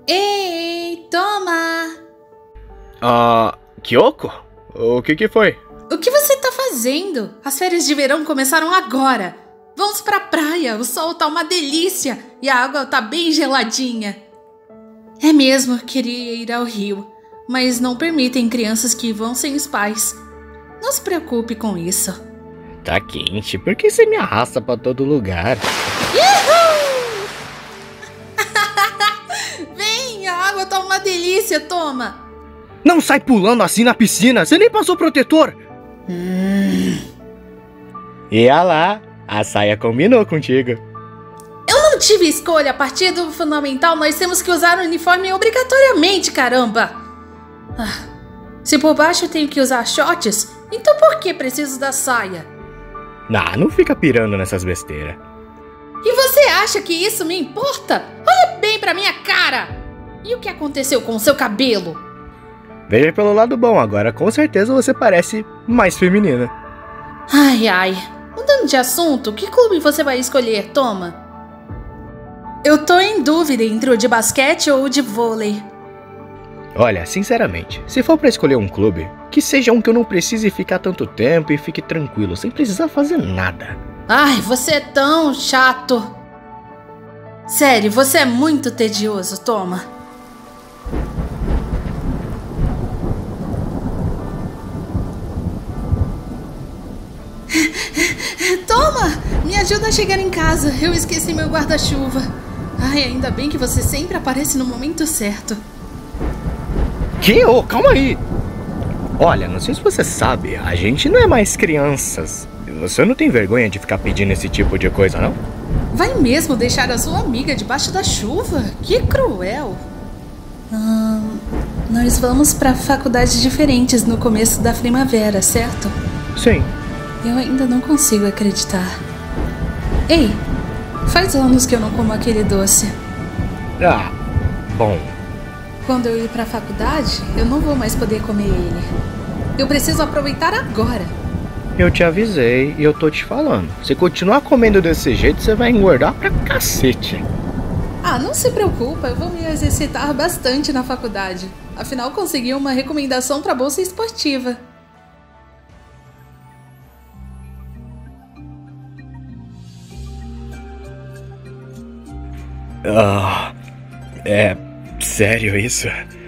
Ei, toma! Kyoko? O que foi? O que você tá fazendo? As férias de verão começaram agora. Vamos pra praia, o sol tá uma delícia e a água tá bem geladinha. É mesmo, queria ir ao rio, mas não permitem crianças que vão sem os pais. Não se preocupe com isso. Tá quente, por que você me arrasta pra todo lugar? Uhul! Vem, a água tá uma delícia, toma. Não sai pulando assim na piscina, você nem passou protetor. E olha lá, a saia combinou contigo. Eu não tive escolha, a partir do fundamental nós temos que usar o uniforme obrigatoriamente, caramba. Se por baixo eu tenho que usar shorts, então por que preciso da saia? Não fica pirando nessas besteiras. E você acha que isso me importa? Olha bem pra minha cara! E o que aconteceu com o seu cabelo? Veja pelo lado bom, agora com certeza você parece mais feminina. Ai. Mudando de assunto, que clube você vai escolher, Toma? Eu tô em dúvida entre o de basquete ou o de vôlei. Olha, sinceramente, se for pra escolher um clube, que seja um que eu não precise ficar tanto tempo e fique tranquilo, sem precisar fazer nada. Ai, você é tão chato. Sério, você é muito tedioso, Toma. Toma! Me ajuda a chegar em casa. Eu esqueci meu guarda-chuva. Ai, ainda bem que você sempre aparece no momento certo. Que? Ô, calma aí! Olha, não sei se você sabe, a gente não é mais crianças. Você não tem vergonha de ficar pedindo esse tipo de coisa, não? Vai mesmo deixar a sua amiga debaixo da chuva? Que cruel! Nós vamos para faculdades diferentes no começo da primavera, certo? Sim. Eu ainda não consigo acreditar. Ei, faz anos que eu não como aquele doce. Bom. Quando eu ir pra faculdade, eu não vou mais poder comer ele. Eu preciso aproveitar agora. Eu te avisei e eu tô te falando. Se continuar comendo desse jeito, você vai engordar pra cacete. Não se preocupa, eu vou me exercitar bastante na faculdade. Afinal, consegui uma recomendação pra bolsa esportiva. É sério isso?